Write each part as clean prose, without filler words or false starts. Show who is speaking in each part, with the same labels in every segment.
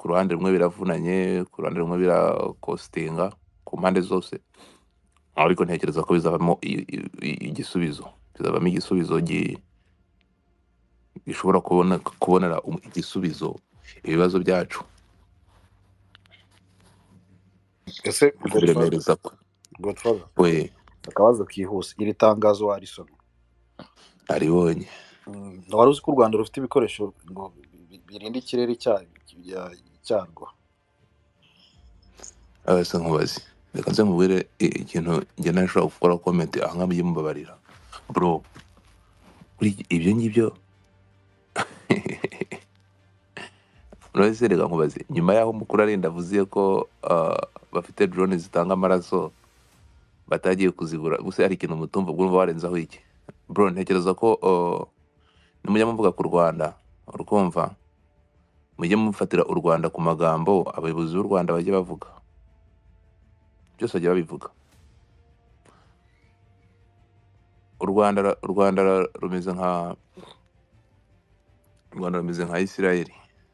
Speaker 1: ku ruhande rumwe biravunanye, ku ruhande rumwe birakostinga ku mpande zose, ariko ntekereza ko bizavamo igisubizo, bizavamo igisubizo gishobora kubonera igisubizo ibibazo byacu
Speaker 2: ese
Speaker 1: kubiremereza
Speaker 2: Godfather
Speaker 1: we
Speaker 2: akabazo kihuse iri tangazo warisomye
Speaker 1: aribonye.
Speaker 2: wari uzi ko u Rwanda rufite ibikoresho ngo birinda ikirere cyarwo
Speaker 1: Ese nkubaze, reka nze nkubwire ikintu njye nashobora gukora comment aha ngaha mujye mubabarira bro, kuri ibyo ngibyo uretse reka nkubaze, nyuma y'aho mukuru arinda avuze ko bafite drone zitanga amaraso batagiye kuzigura, gusa hari ikintu mutumva ubwo urumva warenzaho iki bro? Ntekereza ko nimujya muvuga ku Rwanda urukumva, mujye mufatira u Rwanda ku magambo abayobozi b'u Rwanda bajye bavuga, byose bajya babivuga. u Rwanda rumeze nka Isirayeli.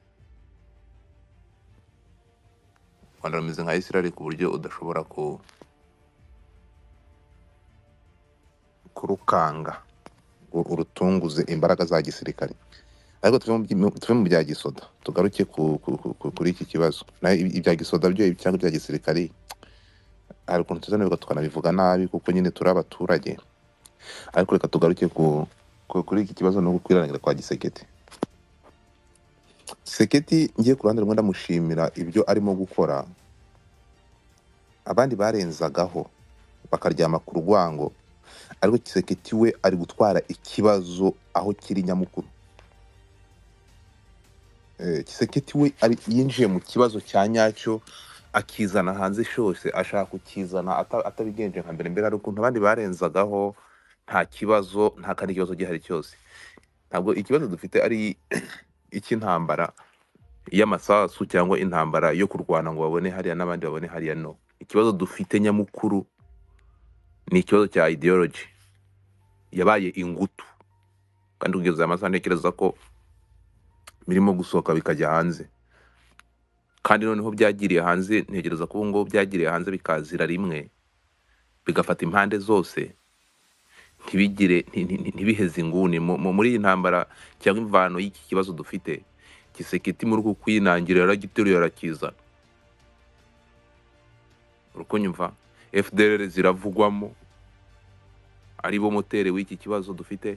Speaker 1: U Rwanda rumeze nka Isirayeli ku buryo udashobora kurukanga urutunguze imbaraga za gisirikare. Ariko tuve mu bya gisoda tugaruke kuri iki kibazo, naho ibya gisoda byo cyangwa ibya gisirikare hari ukuntu tuzanirwa tukanabivuga nabi kuko nyine turi abaturage. Ariko reka tugaruke kuri iki kibazo no kwirangira kwa Tshisekedi. Tshisekedi ngiye ku ruhande rumwe ndamushimira ibyo arimo gukora, abandi barenzagaho bakaryama ku rwango, ariko Tshisekedi we ari gutwara ikibazo aho kiri nyamukuru. Tshisekedi we yinjiye mu kibazo cya nyacyo akizana hanze cyose, ashaka kukizana atabigenje nka mbere. Hari ukuntu abandi barenzagaho nta kibazo, nta kandi kibazo gihari cyose. Ntabwo ikibazo dufite ari icy'intambara y'amasasu cyangwa intambara yo kurwana ngo babone hariya n'abandi babone hariya, no. Ikibazo dufite nyamukuru ni ikibazo cya ideology yabaye ingutu, kandi kugeza amasaha ntekereza ko birimo gusohoka bikajya hanze, kandi noneho byagiriye hanze. Ntekereza ko ubu ngubu byagiriye hanze bikazira rimwe, bigafata impande zose, ntibiheze inguni muri iyi ntambara cyangwa imvano y'iki kibazo dufite. Tshisekedi muri uku kwinangira yaragiteruye arakizana, urukunyumva. FDLR ziravugwamo ari bo moteri w'iki kibazo dufite.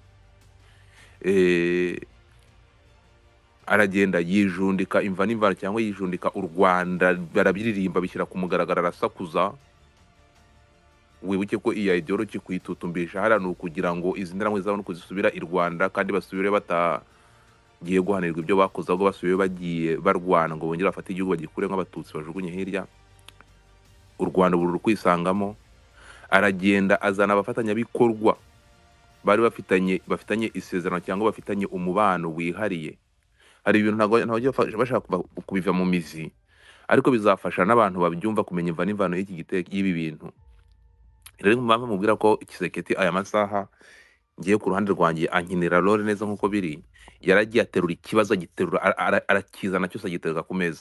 Speaker 1: Aragenda yijundika imva n'imvano cyangwa yijundika u Rwanda, barabiririmba bishyira ku mugaragaro, arasakuza. Wibuke ko iya ideology kuyitutumbisha hariya ni ukugira ngo izi ntaramwe zabone kuzisubira i Rwanda, kandi basubire batagiye guhanirwa ibyo bakoze, ahubwo basubiye bagiye barwana ngo bongere bafate igihugu bagikure nk'abatutsi bajugunye hirya. U Rwanda buri kwisangamo. Aragenda azana abafatanyabikorwa bari bafitanye isezerano cyangwa bafitanye umubano wihariye. Hari ibintu ntabwo bashaka kubiva mu mizi, ariko bizafasha n'abantu babyumva kumenya imva n'imvano y'ibi bintu. Rero mpamvu mubwira ko Tshisekedi aya masaha ngiye ku ruhande rwanjye ankinira role neza nk'uko biri. Yaragiye aterura ikibazo, agiterura arakizana cyose agitereka ku meza.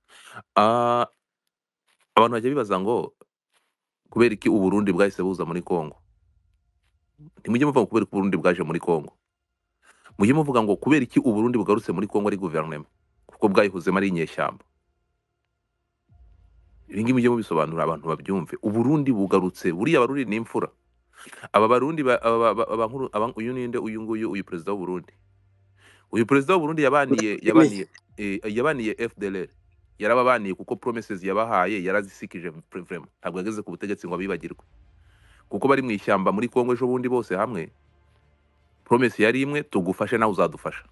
Speaker 1: Abantu bajya bibaza ngo kubera iki Uburundi bwahise buza muri Kongo. Ntimujye muvuga kubera ko Uburundi bwaje muri Kongo, mujye muvuga ngo kubera iki Uburundi bugarutse muri Kongo ari guverinoma, kuko bwayihuzemo ari inyeshyamba. Ibi ngibi mujye mubisobanura abantu babyumve. Uburundi bugarutse, buriya Abarundi ni imfura. Aba Barundi uyu ninde, uyu nguyu, uyu perezida w'Uburundi, uyu perezida w'Uburundi yabaniye FDLR, yarababaniye kuko promises yabahaye yarazisikije vraiment. Ntabwo yageze ku butegetsi ngo abibagirwe, kuko bari mu ishyamba muri Kongo ejo bundi bose hamwe. Promise yari imwe, tugufashe nawe uzadufasha.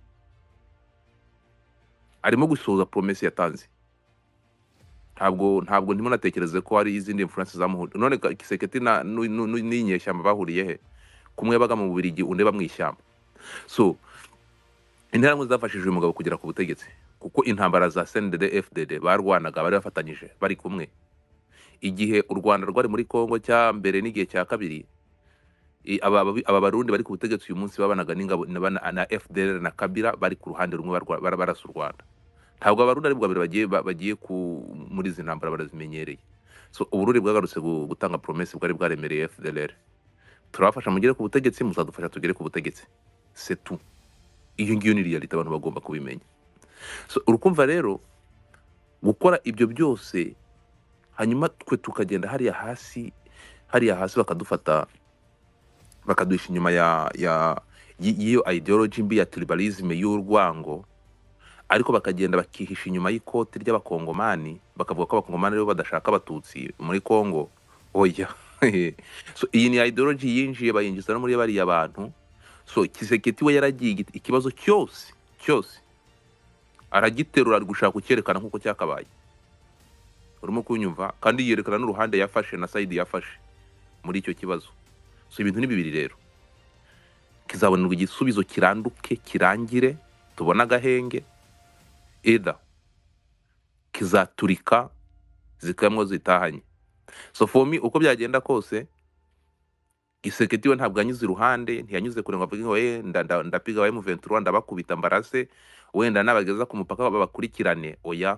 Speaker 1: Arimo gusoza promise yatanze. Ntabwo ndimo natekereze ko hari izindi influence zamuhuje. None Tshisekedi n'inyeshyamba bahuriye he? Kumwe baga mu Bubiligi, undi mu ishyamba. So intambwe zafashije uyu mugabo kugera ku butegetsi, kuko intambara za CNDD FDD barwanaga bari bafatanyije bari kumwe. Igihe u Rwanda rwari muri Kongo cya mbere n'igihe cya kabiri, aba Barundi bari ku butegetsi uyu munsi babanaga n'ingabo na FDL na Kabila bari ku ruhande rumwe barasa u Rwanda. ntabwo abarundi ari bwa mbere bagiye muri izi ntambara barazimenyereye. So uburundi bwagarutse gutanga promesse bwari bwaremereye FDLR, turabafasha mugere ku butegetsi, muzadufasha tugere ku butegetsi, c'est tout. Iyo ngiyo ni reality abantu bagomba kubimenya. So urukumva rero gukora ibyo byose hanyuma twe tukagenda hariya hasi bakadufata bakaduhisha inyuma y'iyo ideology mbi ya tribalism y'urwango, ariko bakagenda bakihisha inyuma y'ikoti ry'abakongomani bakavuga ko abakongomani rero badashaka abatutsi muri Kongo. Oya. So iyi ni ideology yinjiye bayinjiza no muri bariya bantu. So Tshisekedi we yaragiye ikibazo cyose aragiterura ari gushaka kucyerekana nkuko cyakabaye. Urimo kunyumva? Kandi yerekana n'uruhande yafashe na side yafashe muri icyo kibazo. So ibintu ni bibiri rero, kizabonerwa igisubizo kiranduke kirangire tubona agahenge, either kizaturika zikamwo zitahanye. So for me uko byagenda kose Tshisekedi we ntabwo anyuze iruhande, ntiyanyuze kure ngo avuge ngo ndapiga wa M23 ndabakubita mbarase wenda nabageza ku mupaka babakurikirane. Oya,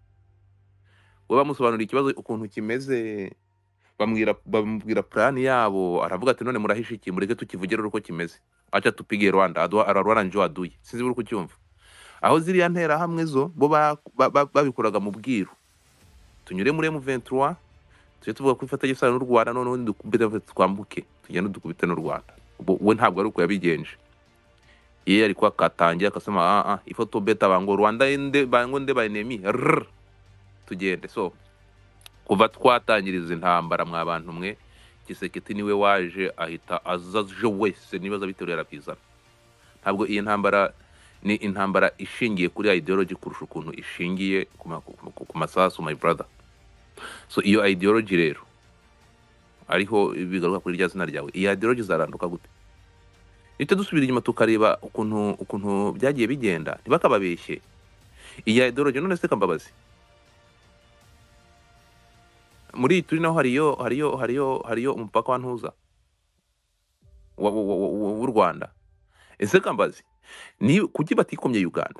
Speaker 1: we bamusobanurira ikibazo ukuntu kimeze, bamubwira plan yabo, aravuga ati none murahisha iki, mureke tukivugire uko kimeze, acha tupige Rwanda ararwara njo aduye. Sinzi buri kucyumva aho ziriya ntera hamwe zo bo babikoraga mu bwiru. Tunyure muri M23 tujye tuvuga ko ifata gisana n'u Rwanda, none dukubita twambuke tugende dukubite n'u Rwanda. We ntabwo ari uko yabigenje. Yeye alikuwa katangiye akasema ifoto beta bango Rwanda ende bango nde ba enemy tugende. So kuva twatangiriza intambara mwa bantu mwe, Tshisekedi niwe waje ahita azaje wese nibaza biterera kwizana. Ntabwo iyi ntambara ni intambara ishingiye kuri ideology kurusha ukuntu ishingiye ku masasu, my brother. So iyo ideology rero ariho bigaruka kuri rya zina ryawe, iyi ideology zaranduka gute? Nite dusubira inyuma tukareba ukuntu byagiye bigenda, ntibakababeshye. Iyi ideology none se kambabazi muri turi naho hariyo umupaka wa ntuza w'u Rwanda. Ese kambazi ni kuki batikomye Uganda,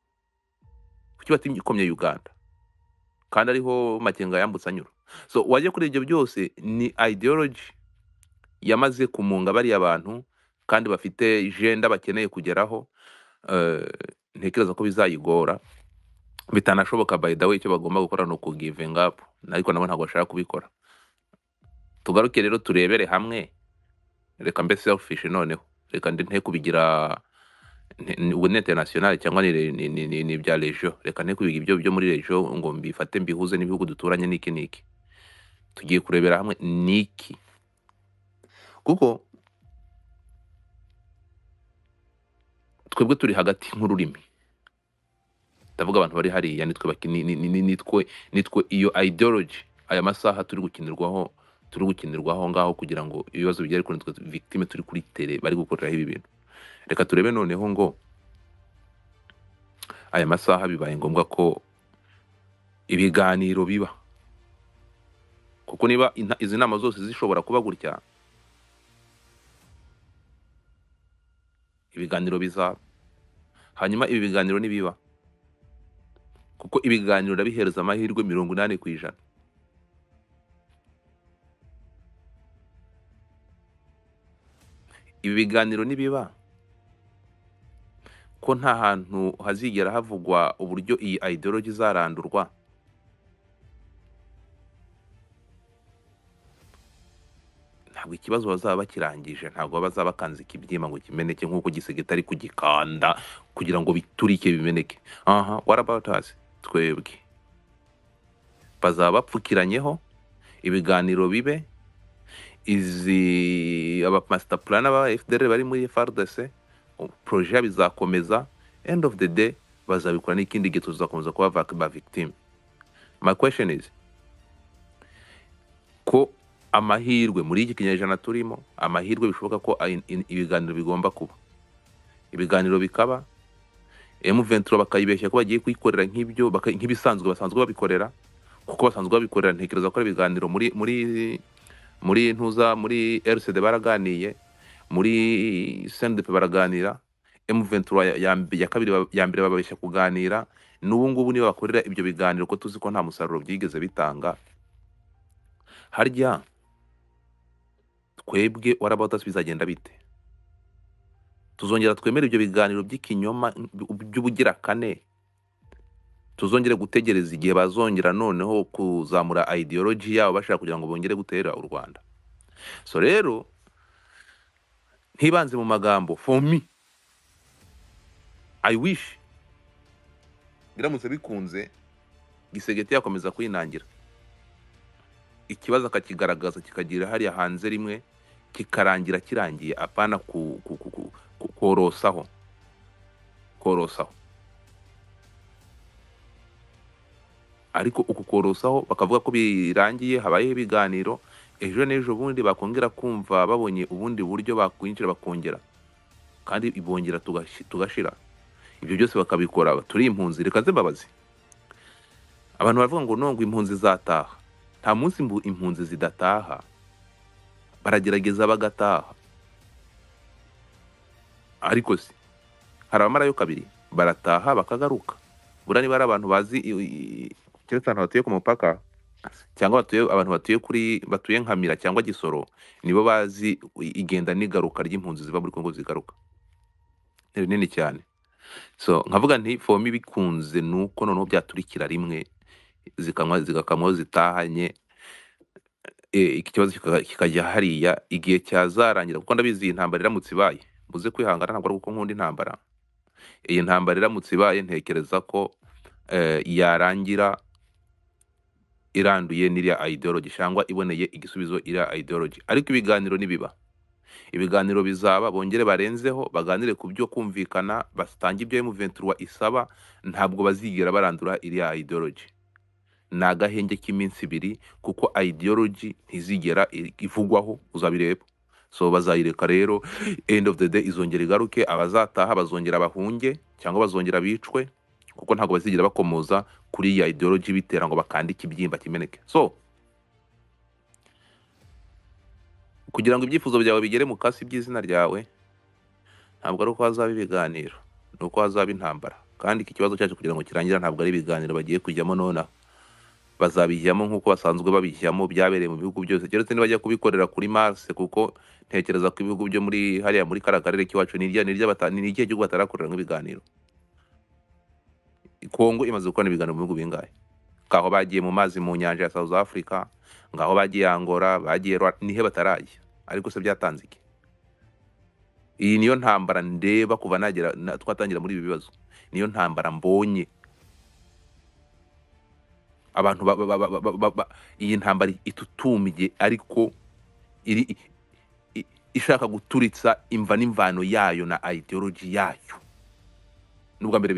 Speaker 1: kandi ariho Makenga yambutsa anyura. So waje kuri ibyo byose ni ideology yamaze kumunga bari abantu kandi bafite agenda bakeneye kugeraho. Ntekereza ko bizayigora, bitanashoboka. By the way, icyo bagomba gukora no giving up, ariko nabo ntabwo bashaka kubikora. Tugaruke rero turebere hamwe, reka mbe selfish noneho, reka nte kubigira international cyangwa ni bya region. Reka nte kubigira ibyo muri region ngo mbifate mbihuze n'ibihugu duturanye niki. Tugiye kurebera hamwe niki, kuko twebwe turi hagati nk'ururimi. Ndavuga abantu bari hariya nitwe iyo ideology aya masaha turi gukinirwaho ngaho kugira ngo ibibazo bigere kuri twe victime turi kuri tele bari gukoreraho ibi bintu. Reka turebe noneho ngo aya masaha bibaye ngombwa ko ibiganiro biba, kuko niba izi nama zose zishobora kuba gutya, ibiganiro bizaba. Hanyuma ibi biganiro nibiba, kuko ibiganiro ndabihereza amahirwe 80%. Ibi biganiro nibiba, ko nta hantu hazigera havugwa uburyo iyi ideology zarandurwa. Ntabwo ikibazo bazaba bakirangije, ntabwo bazaba bakanze ikibyima ngo kimeneke nk'uko Tshisekedi ari kugikanda kugira ngo biturike bimeneke. What about us? Twebwe bazaba bapfukiranyeho, ibiganiro bibe, izi aba master plan aba FDR bari muri FARDC, projet bizakomeza. End of the day bazabikora n'ikindi gihe tuzakomeza kuba ba victim. My question is ko amahirwe muri iki kinyejana turimo, amahirwe bishoboka ko ibiganiro bigomba kuba, ibiganiro bikaba, M23 bakayibeshya ko bagiye kwikorera nk'ibyo nk'ibisanzwe basanzwe babikorera, kuko basanzwe babikorera. Ntekereza ko ibiganiro muri ntuza muri RCD baraganiye, muri CNDP baraganira, M23 ya mbere babeshya kuganira, n'ubu ngubu niba bakorera ibyo biganiro ko tuzi ko nta musaruro byigeze bitanga, harya twebwe warabautasi bizagenda bite? Tuzongera twemera ibyo biganiro by'ikinyoma by'ubugira kane? Tuzongere gutegereza igihe bazongera noneho kuzamura ideology yabo bashaka kugira ngo bongere gutera u Rwanda? So rero ntibanze mu magambo, for me I wish biramutse bikunze Gisegeti yakomeza kwinangira, ikibazo akakigaragaza kikagira hariya hanze rimwe kikarangira kirangiye, apana korosaho ariko uku korosaho bakavuga ko birangiye, habayeho ibiganiro, ejo n'ejo bundi bakongera kumva babonye ubundi buryo bakwinjira bakongera, kandi ibongera tugashira. Ibyo byose bakabikora turi impunzi. Reka nze mbabazi abantu bavuga ngo nongo impunzi zataha. Nta munsi impunzi zidataha, baragerageza bagataha, ariko si hari abamarayo kabiri, barataha bakagaruka. Bura niba ari abantu bazi keretse abantu batuye ku mupaka cyangwa abantu batuye nkamira cyangwa Gisoro, nibo bazi igenda n'igaruka ry'impunzi ziva muri Kongo zigaruka. Ni rinini cyane. So nkavuga nti for me bikunze nuko noneho byaturikira rimwe zigakamwa zitahanye, ikibazo kikajya hariya igihe cyazarangira, kuko ndabizi intambara iramutse ibaye, muze kwihangana ntabwo ari uko nkunda intambara. Iyi ntambara iramutse ibaye ntekereza ko yarangira iranduye n'iriya ideology cyangwa iboneye igisubizo iriya ideology. Ariko ibiganiro nibiba, ibiganiro bizaba bongere barenzeho baganire ku byo kumvikana, batange ibyo M23 isaba, ntabwo bazigera barandura iriya ideology. Ni agahenge k'iminsi ibiri, kuko ideology ntizigera ivugwaho, uzabireba. So bazayireka rero, end of the day izongera igaruke, abazataha bazongera bahunge cyangwa bazongera bicwe, kuko ntabwo bazigera bakomoza kuri iyi ideology bitera ngo bakandike ibyimba kimeneke. So kugira ngo ibyifuzo byawe bigere mu kasi by'izina ryawe, ntabwo ari uko hazaba ibiganiro, ni uko hazaba intambara. Kandi iki kibazo cyacu kugira ngo kirangira ntabwo ari ibiganiro bagiye kujyamo nonaha, bazabijyamo nk'uko basanzwe babijyamo, byabereye mu bihugu byose, keretse nibajya kubikorera kuri Mars, kuko ntekereza ko ibihugu byo muri hariya muri karakarere kiwacu ni igihe gihugu batarakorera nk'ibiganiro. Kongo imaze gukora ibiganiro mu bihugu bingahe? Ngaho bagiye mu mazi mu nyanja ya South Africa, ngaho bagiye Angola, bagiye nihe batarajya, ariko se byatanze iki? Iyi niyo ntambara ndeba kuva twatangira muri ibi bibazo, niyo ntambara mbonye abantu iyi ntambara itutumye, ariko iri ishaka guturitsa imva n'imvano yayo na ideology yayo. Nubwa mbere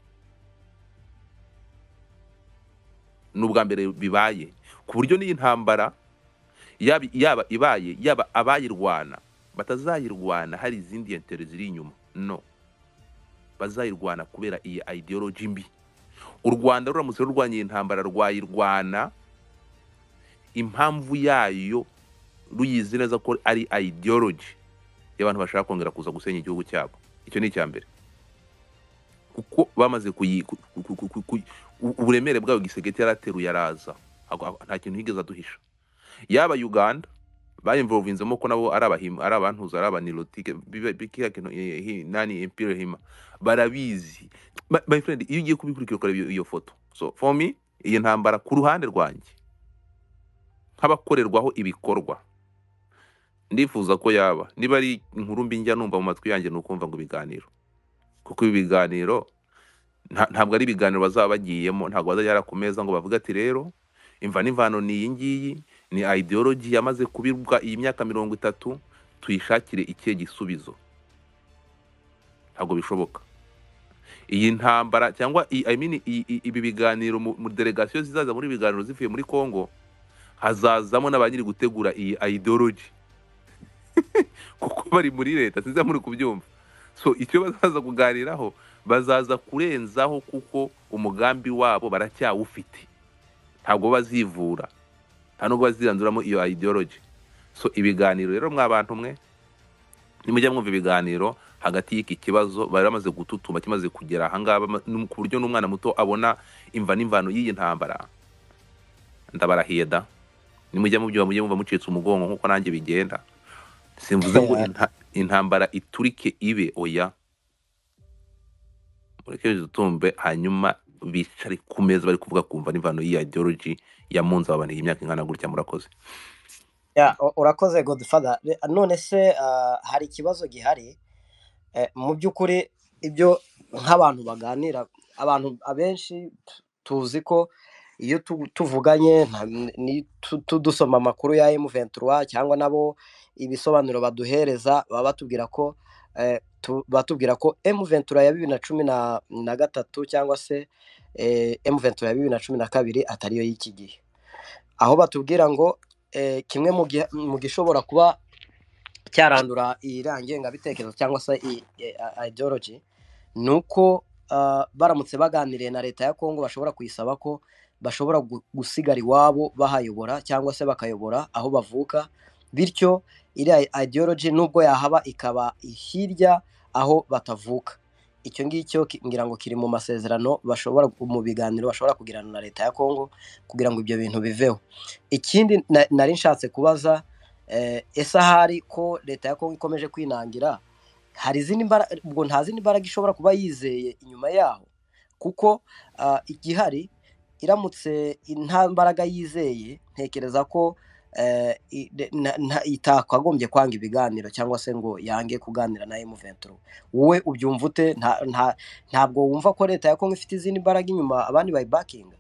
Speaker 1: bibaye ku buryo n'iyi ntambara yaba ibaye, yaba abayirwana batazayirwana hari izindi intere ziri inyuma, no, bazayirwana kubera iyi ideology mbi. U Rwanda ruramutse rurwanya iyi ntambara rwayirwana impamvu yayo ruyizi neza ko ari ideology y'abantu bashaka kongera kuza gusenya igihugu cyabo. Icyo ni icya mbere, kuko bamaze uburemere bwayo Gisegeti yarateruye araza, nta kintu higeze aduhisha. Yaba Uganda bayimvovinzemo ko nabo ari abantuza, ari abanilotike bikiya kintu nani imperial hima, barabizi. My friend, iyo ugiye kubikurikira ukora iyo foto. So for me iyi ntambara ku ruhande rwanjye nk'abakorerwaho ibikorwa, ndifuza ko yaba niba ari inkuru mbi njya numva mu matwi yanjye nukumva ngo ibiganiro, kuko ibi biganiro ntabwo ari ibiganiro bazaba bagiyemo, ntabwo bazajya ku meza ngo bavuga ati rero imva n'imvano ni iyi ngiyi, ni ideology yamaze kubirwa iyi myaka 30, tuyishakire ikihe gisubizo. Ntabwo bishoboka. Iyi ntambara cyangwa ibi biganiro mu delegation zizaza muri biganiro zivuye muri Kongo, hazazamo n'abanyiri gutegura iyi ideology kuko bari muri leta, sinza muri kubyumva. So icyo bazaza kuganiraho, bazaza kurenzaho, kuko umugambi wabo baracyawufite, ntabwo bazivura, nta nubwo baziranduramo iyo ideology. So ibiganiro rero mwabantu mwe nimujya mwumva ibiganiro hagati y'iki kibazo bari bamaze gututuma kimaze kugera ahangaha ku buryo n'umwana muto abona imva n'imvano y'iyi ntambara. Ndabarahiye da, nimujya mubyumva mujye mumva mucitse umugongo nk'uko nanjye bigenda. Simvuze ngo intambara iturike ibe, oya, mureke dutumbe hanyuma bicare ku meza bari kuvuga kumva n'imvano y'iyi ideology yamunze ababaniye imyaka ingana gutya. Murakoze.
Speaker 3: Urakoze Godfather. None se hari ikibazo gihari mu by'ukuri ibyo nk'abantu baganira, abantu abenshi tuzi ko iyo tuvuganye dusoma amakuru ya M23 cyangwa nabo ibisobanuro baduhereza baba batubwira ko batubwira ko M23 ya 2013 cyangwa se M23 ya 2012 atariyo y'iki gihe, aho batubwira ngo kimwe mu gishobora kuba cyarandura irangengabitekerezo cyangwa se ideology nuko baramutse baganiriye na leta ya Kongo bashobora kuyisaba ko bashobora gusigara iwabo bahayobora cyangwa se bakayobora aho bavuka, bityo iri ideology nubwo yahaba ikaba hirya aho batavuka. Icyo ngicyo ngira ngo kiri mu masezerano bashobora mu biganiro bashobora kugirana na leta ya Kongo kugira ngo ibyo bintu biveho. Ikindi nari nshatse kubaza ese ahari ko leta ya Kongo ikomeje kwinangira, hari izindi mbaraga, ubwo nta zindi mbaraga ishobora kuba yizeye inyuma yaho, kuko igihari iramutse nta mbaraga yizeye ntekereza ko itakagombye kwanga ibiganiro cyangwa se ngo yange kuganira na M23. Wowe ubyumva ute? Ntabwo wumva ko leta ya Kongo ifite izindi mbaraga inyuma abandi bayibakinga?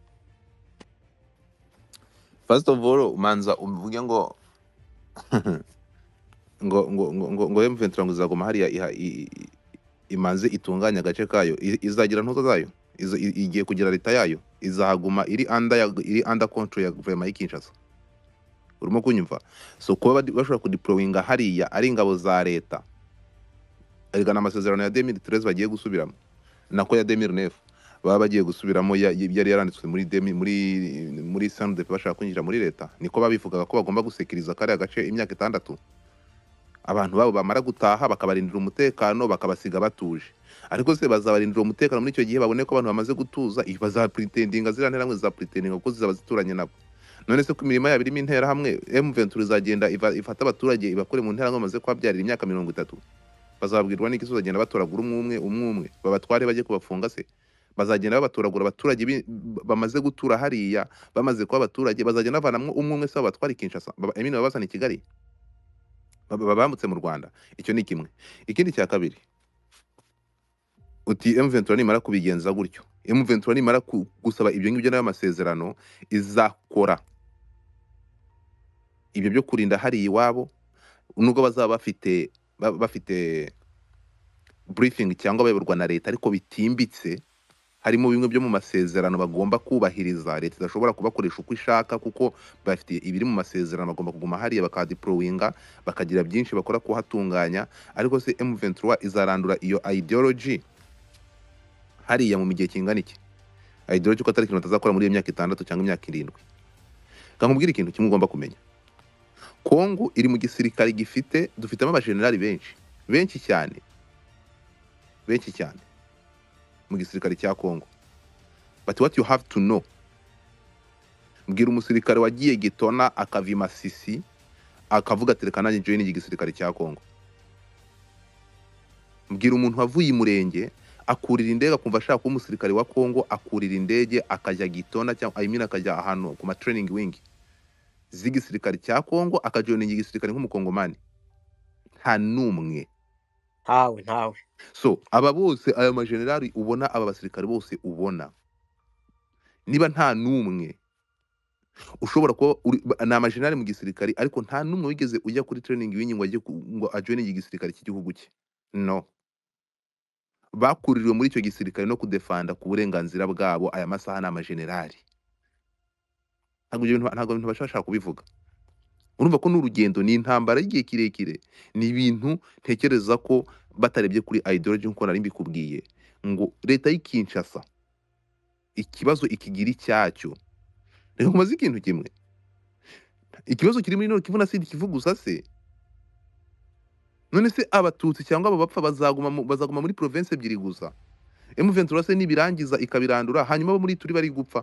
Speaker 1: First of all, manza umvuge ngo ngo M23 ngo izaguma hariya imanze itunganya agace kayo, izagira ntuzo zayo, igiye kugira leta yayo, izahaguma iri under control ya guverinoma y'Kinshasa. Urimo kunyumva? So kuba bashobora kudeployinga hariya ari ingabo za leta, arigana amasezerano ya 2013 bagiye gusubiramo, nako ya 2009 baba bagiye gusubiramo yari yaranditswe muri SNDP bashaka kwinjira muri leta, niko babivugaga ko bagomba gusekiriza kare agace imyaka 6, abantu babo bamara gutaha bakabarindira umutekano bakabasiga batuje. Ariko se bazabarindira umutekano muri icyo gihe babone ko abantu bamaze gutuza, bazapretendinga zira nteramwe za pretendinga ko zizaba zituranye nabo. None se ku mirima yabirimo intera hamwe M23 izagenda ifata abaturage ibakore mu ntera bamaze kwabyarira imyaka 30, bazabwirwa n'iki uzagenda batoragura umwe babatware bajye kubafunga? Se bazagenda babatoragura abaturage bamaze gutura hariya, bamaze kuba abaturage bazagenda bavanamwe umwe se babatwara Kinshasa, emine babazana i Kigali, babambutse mu Rwanda. Icyo ni kimwe. Ikindi cya kabiri, uti M23 nimara kubigenza gutyo, M23 nimara gusaba ibyo ngibyo nayo amasezerano izakora ibyo byo kurinda hari iwabo, nubwo bazaba bafite briefing cyangwa bayoborwa na leta ariko bitimbitse, harimo bimwe byo mu masezerano bagomba kubahiriza. Leta idashobora kubakoresha uko ishaka kuko bafite ibiri mu masezerano, bagomba kuguma hariya bakadeployinga, bakagira byinshi bakora kuhatunganya. Ariko se M23 izarandura iyo ideology hariya mu gihe kingana iki? Ideology ko atari ikintu batazakora muri iyo myaka 6 cyangwa imyaka 7. Kankubwira ikintu kimwe ugomba kumenya, Kongo iri mu gisirikare dufitemo abajenerali benshi cyane mu gisirikare cya Kongo. But what you have to know, mbwira umusirikare wagiye Gitona akava Masisi akavuga ati reka nanjye join igisirikare cya Kongo. Mbwira umuntu wavuye Murenge akurira indege akumva ashaka kuba umusirikare wa Kongo, akurira indege akajya Gitona cyangwa akajya ahantu ku ma training wing z'igisirikare cya Kongo akajoininga igisirikare nk'umukongomani. Nta numwe.
Speaker 3: Ntawe.
Speaker 1: So aba bose aya majenerali ubona, aba basirikare bose ubona, niba nta numwe ushobora kuba na amajenerali mu gisirikare ariko nta numwe wigeze ujya kuri training wing ngo ajoininge igisirikare cy'igihugu cye, no. Bakuririwe muri icyo gisirikare no kudefanda ku burenganzira bwabo. Aya masaha na amajenerali ntabwo ibintu bashaka kubivuga. Urumva ko n'urugendo ni intambara y'igihe kirekire, ni ibintu ntekereza ko batarebye kuri ideology nko nari mbikubwiye ngo leta y'Kinshasa ikibazo ikigira icyacyo. Reka kumaze ikintu kimwe, ikibazo kiri muri Nord Kivu na Sud Kivu gusa se none se abatutsi cyangwa abo bapfa bazaguma muri province ebyiri gusa? M23 se nibirangiza ikabirandura hanyuma abo muri turi bari gupfa?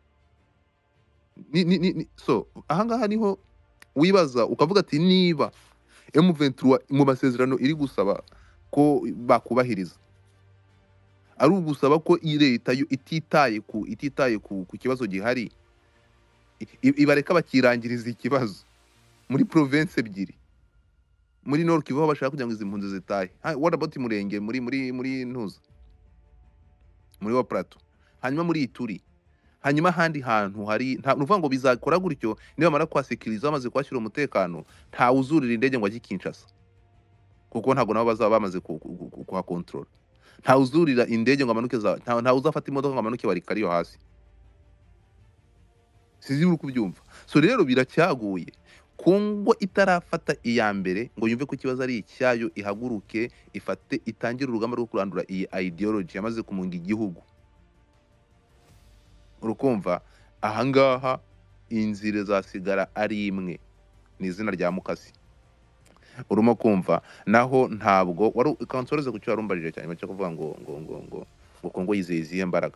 Speaker 1: So ahangaha niho wibaza ukavuga ati niba M23 mu masezerano iri gusaba ko bakubahiriza ari ugusaba ko leta yo ititaye ku kibazo gihari, ibareka bakirangiriza ikibazo muri province ebyiri, muri Nord Kivu aho bashaka kugira ngo izi mpunzi zitahe. What about Murenge muri Ntuza, muri wa Plateau, hanyuma muri Ituri, hanyuma ahandi hantu hari nuvuga ngo bizakora gutyo nibamara kwasekiriza bamaze kwashyira umutekano, nta uzurira indege ngo ajye Kinshasa kuko ntago nabo bazaba bamaze kuhakontrola. Nta uzurira indege ngo amanuke nta uzafata imodoka ngo amanuke barikariyo hasi. Sizi uri kubyumva. So rero biracyaguye. Kongo itarafata iya mbere ngo yumve ko ikibazo ari icyayo, ihaguruke ifate itangire urugamba rwo kurandura iyi ideology yamaze kumunga igihugu. Urukumva ahangaha inzira zasigara ari imwe, ni izina rya Mukasi. Urimo kumva naho ntabwo wari kansoreze ku cyo warumbajije cyane cyo kuvuga ngo Kongo yizeye imbaraga.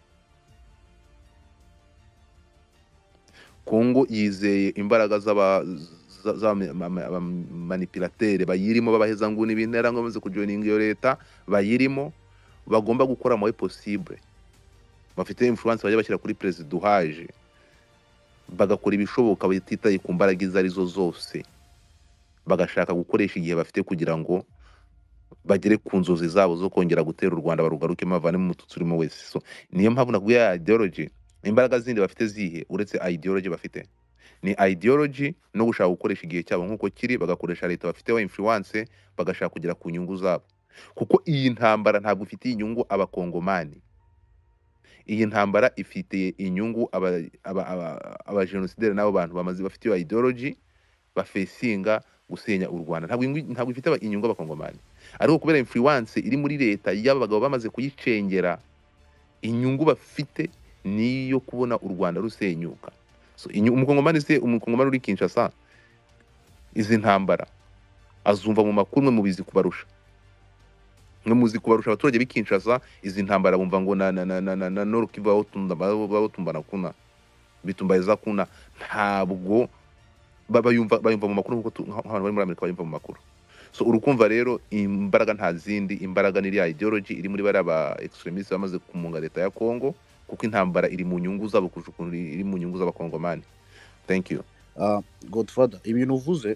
Speaker 1: Kongo yizeye imbaraga za manipulateur bayirimo, babaheza nguni bintera ngo bamaze kujoininga iyo leta bayirimo, bagomba gukora moye possible, bafite influence bajya bashyira kuri president uhaje, bagakora ibishoboka batitaye ku mbaraga izo arizo zose, bagashaka gukoresha igihe bafite kugira ngo bagere ku nzozi zabo zo kongera gutera u Rwanda barugaruke mavane mu mututsi urimo wese. So niyo mpamvu nakubwiye ideology, imbaraga zindi bafite zihe uretse ideology bafite, ni ideology no gushaka gukoresha igihe cyabo nkuko kiri, bagakoresha leta bafite wa influence, bagashaka kugera ku nyungu zabo. Kuko iyi ntambara ntabwo ifitiye inyungu abakongomani, iyi ntambara ifitiye inyungu aba genocidaire n'abo bantu bamaze bafite iyo ideology bafesinga gusenya u Rwanda. Ntabwo ifite inyungu abakongomani, ariko kubera influence iri muri leta y'aba bagabo bamaze kuyicengera, inyungu bafite niyo kubona u Rwanda rusenyuka. So umukongomani uri Kinshasa izi ntambara azumva mu makuru, mwe mubizi kubarusha, mwe muzi kubarusha abaturage b'i Kinshasa. Izi ntambara bumva ngo na Nord Kivu aho tumbana kuna bitumbaza kuna, ntabwo bayumva mu makuru nkuko abantu bari muri Amerika bayumva mu makuru. So urukumva rero imbaraga nta zindi, imbaraga ni ya ideology iri muri bari aba extremists bamaze kumunga leta ya Kongo, kuko intambara iri mu nyungu zabo kujukunira, iri mu nyungu z'abakongomani. Thank you.
Speaker 2: Godfather, ibintu uvuze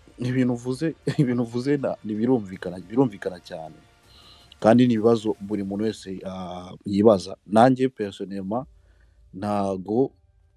Speaker 2: birumvikana cyane, kandi ni ibibazo buri muntu wese yibaza. Nanjye personnellement ntago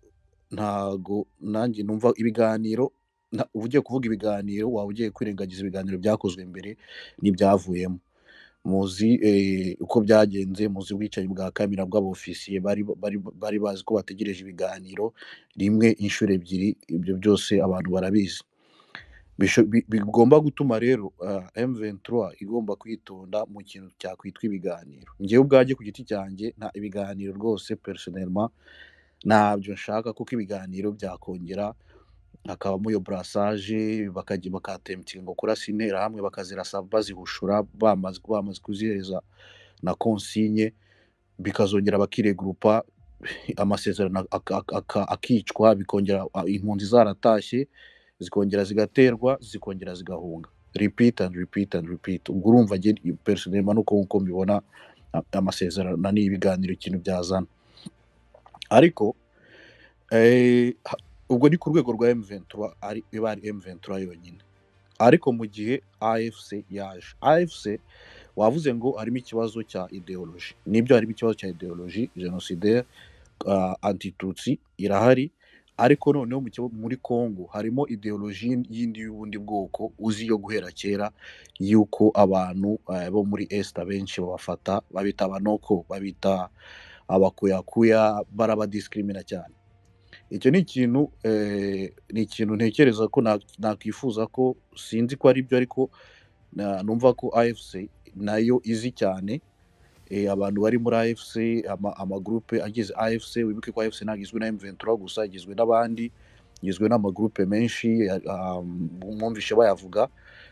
Speaker 2: nanjye numva ibiganiro, ugiye kuvuga ibiganiro waba ugiye kwirengagiza ibiganiro byakozwe mbere n'ibyavuyemo. Muzi uko byagenze, muzi ubwicanyi bwa Kamira bw'abofisiye bari bazi ko bategereje ibiganiro rimwe inshuro ebyiri. Ibyo byose abantu barabizi. Bigomba gutuma rero M23 igomba kwitonda mu kintu cyakwitwa ibiganiro. Ngewe ubwanjye ku giti cyanjye nta ibiganiro rwose personnellement ntabyo nshaka, kuko ibiganiro byakongera hakabamo iyo brassage, bakatemptinga ngo kurasa intera hamwe bakazirasa bazihushura, bamaze kuzihereza na consigne, bikazongera bakiregrupa, amasezerano akicwa, bikongera impunzi zaratashye zikongera zigaterwa, zikongera zigahunga, repeat and repeat. Ubwo urumva je personnellement nuko mbibona amasezerano n'ibiganiro ikintu byazana. Ariko ubwo ni ku rwego rwa M23, ari M23 yonyine. Ariko mu gihe AFC yaje, AFC wavuze ngo harimo ikibazo cya ideology. Nibyo harimo ikibazo cya ideology genocidaire, anti-tutsi irahari, ariko noneho muri Kongo harimo ideology yindi y'ubundi bwoko uzi yo guhera kera, yuko abantu bo muri Est abenshi babafata babita abanoko, babita abakuyakuya, barabadiscrimina cyane. Icyo ni ikintu ntekereza ko nakwifuza ko, sinzi ko ari byo, ariko numva ko AFC nayo izi cyane. Abantu bari muri AFC, amagroupe agize AFC, wibuke ko AFC nagizwe na M23 gusa, igizwe n'abandi, igizwe n'amagroupe menshi, mwumvishe bayavuga,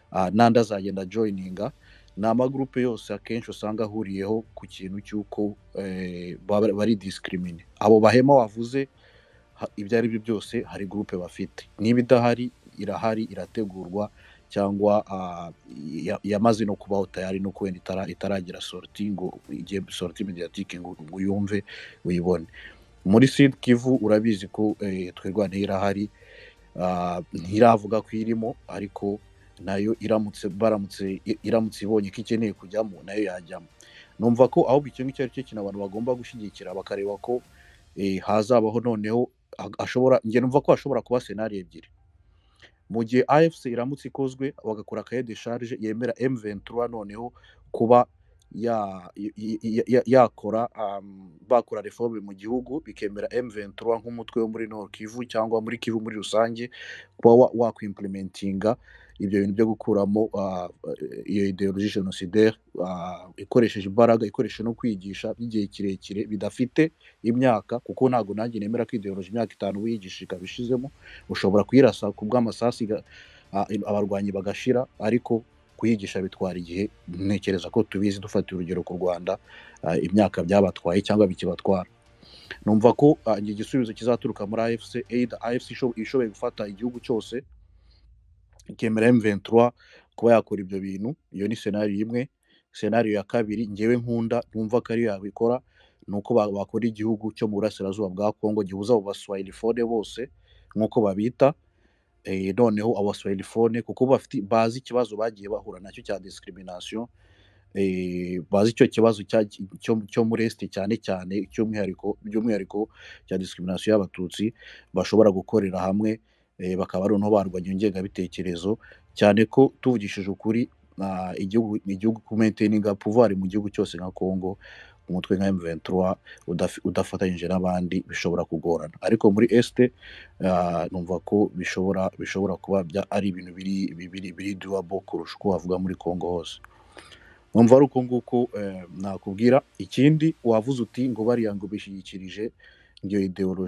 Speaker 2: n'andi azagenda joininga. Ni amagroupe yose akenshi usanga ahuriyeho ku kintu cy'uko bari discrimine. Abo bahema wavuze ibyo ari byo byose hari groupe bafite, niba idahari irahari, irategurwa cyangwa yamaze no kubaho tayari, no kwenda itaragira sorti ngo igiye sorti mediatique ngo uyumve uyibone. Muri Sud Kivu urabizi ko twirwane irahari, ntiravuga ko irimo, ariko nayo iramutse ibonye ko ikeneye kujyamo nayo yajyamo. Numva ko ahubwo icyo ngicyo ari cyo kintu abantu bagomba gushyigikira, bakareba ko hazabaho noneho njye numva ko hashobora kuba scenario ebyiri. Mu gihe AFC iramutse ikozwe bagakora cahier de charge yemera M23 noneho kuba yakora bakora reforme mu gihugu, bikemera M23 nk'umutwe wo muri Nord Kivu cyangwa muri Kivu muri rusange, kuba wakwimplementinga ibyo bintu byo gukuramo iyo ideologie génocidaire, ikoresheje imbaraga, ikoresheje no kwigisha by'igihe kirekire bidafite imyaka, kuko ntago nanjye nemera ko ideologie imyaka 5 wiyigisha ikabishizemo, ushobora kuyirasa ku bw'amasasi abarwanyi bagashira, ariko kuyigisha bitwara igihe. Ntekereza ko tubizi, dufata urugero ku Rwanda, imyaka byabatwaye cyangwa bikibatwara. Numva ko igisubizo kizaturuka muri AFC, AFC ishoboye gufata igihugu cyose ikemera M23 kuba yakora ibyo bintu. Iyo ni scenario imwe. Scenario ya kabiri ngewe nkunda, numva ko ari yabikora, nuko bakora igihugu cyo mu burasirazuba bwa Kongo gihuza abo baswahilifone bose nkuko babita, noneho abo baswahilifone kuko bazi ikibazo bagiye bahura nacyo cya discrimination, bazi icyo kibazo cyo muri Est cyane cyane by'umwihariko cya discrimination y'abatutsi, bashobora gukorera hamwe bakaba ari no barwanya ingengabitekerezo, cyane ko tuvugishije ukuri igihugu kumaintaininga pouvoir mu gihugu cyose nka Kongo, umutwe nka M23 udafatanyije n'abandi bishobora kugorana. Ariko muri Est numva ko bishobora kuba ari ibintu biri doable kurusha uko wavuga muri Kongo hose. Numva ari uko nguko nakubwira. Ikindi wavuze uti ngo bariya ngo bishigikirije iyo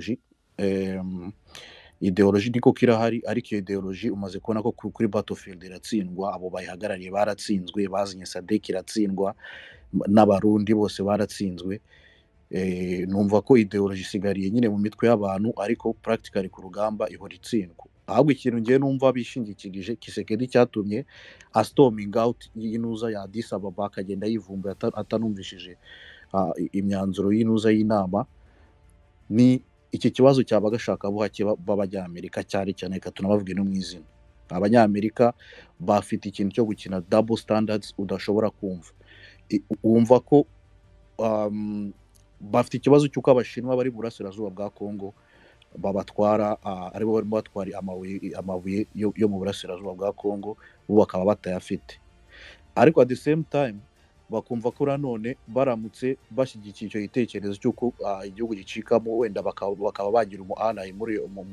Speaker 2: ideologie niko kirahari, ariko iyo ideologie umaze kubona ko kuri battlefield iratsindwa. Abo bayihagarariye baratsinzwe, bazinye Sadek iratsindwa, n'abarundi bose baratsinzwe. Numva ko ideologie isigariye nyine mu mitwe y'abantu, ariko practically ku rugamba ihora itsindwa. Ahubwo ikintu ngiye numva bishingikirije Tshisekedi cyatumye storming out y'inuza ya Addis Ababa, akagenda yivumbuye atanumvishije imyanzuro y'inuza y'inama, ni iki kibazo cy'abagashaka buhake b'Abanyamerika cyane cyane. Reka tunabavuge no mu izina, Abanyamerika bafite ikintu cyo gukina double standards udashobora kumva. Wumva ko bafite ikibazo cy'uko Abashinwa bari burasirazuba bwa Kongo babatwara, aribo barimo batwara amabuye yo mu burasirazuba bwa Kongo, bo bakaba batayafite. Ariko at the same time bakumva ko nanone baramutse bashyigikiye icyo gitekerezo cy'uko igihugu gicikamo, wenda bakaba bagira umuanayi muri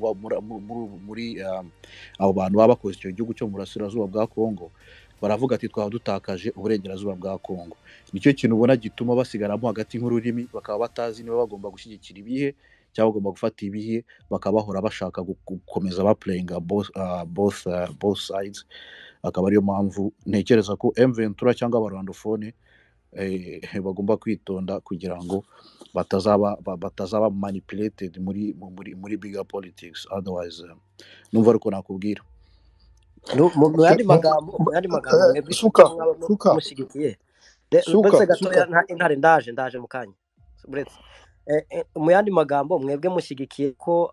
Speaker 2: abo bantu baba bakoze icyo gihugu cyo mu burasirazuba bwa Kongo, baravuga ati twaba dutakaje uburengerazuba bwa Kongo. Nicyo kintu ubona gituma basigaramo hagati nk'ururimi, bakaba batazi niba bagomba gushyigikira ibihe cyangwa bagomba gufata ibihe, bakaba bahora bashaka gukomeza baplayinga both sides. Akaba ariyo mpamvu ntekereza ko M23 cyangwa abarwandofone bagomba kwitonda kugira ngo batazaba manipulated muri bigger politics. Otherwise numva ariko nakubwira
Speaker 3: mu yandi magambo
Speaker 4: suka
Speaker 3: mushyigikiye mbese gatoya intare ndaje mu kanya buretse. Mu yandi magambo mwebwe mushyigikiye ko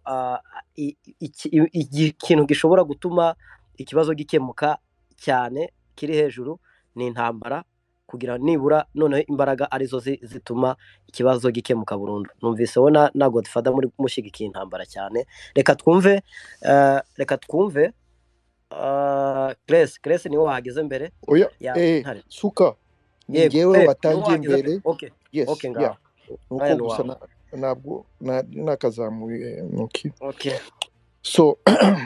Speaker 3: ikintu gishobora gutuma ikibazo gikemuka cyane kiri hejuru ni intambara, kugira nibura noneho imbaraga arizo zituma ikibazo gikemuka burundu. Numvise wona na Godfather muri mushyigikiye intambara cyane. Reka twumve Grace niwe wahageze mbere.
Speaker 4: Oya suka ngewe watangiye mbere. Yes,
Speaker 3: okay
Speaker 4: yeah. Nuko gusa nabwo nakazamuye nuki.
Speaker 3: Okay.
Speaker 4: So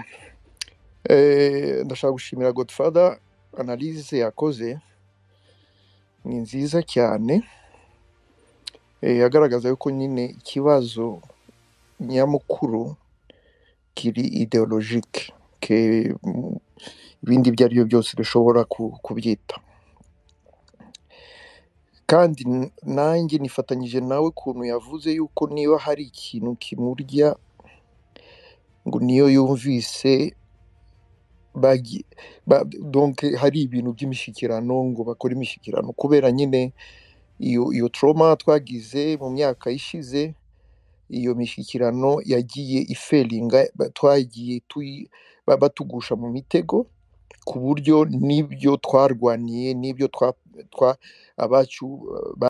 Speaker 4: ndashaka gushimira Godfather, analyse yakoze ni nziza cyane, yagaragaza yuko nyine ikibazo nyamukuru kiri ideologique, ibindi ibyo ari byo byose bishobora kubyita. Kandi nanjye nifatanyije nawe ukuntu yavuze yuko niba hari ikintu kimurya ngo niyo yumvise donc hari ibintu by'imishyikirano ngo bakore imishyikirano, kubera nyine iyo trauma twagize mu myaka ishize, iyo mishyikirano yagiye iferinga, twagiye batugusha mu mitego, ku buryo n'ibyo twarwaniye n'ibyo abacu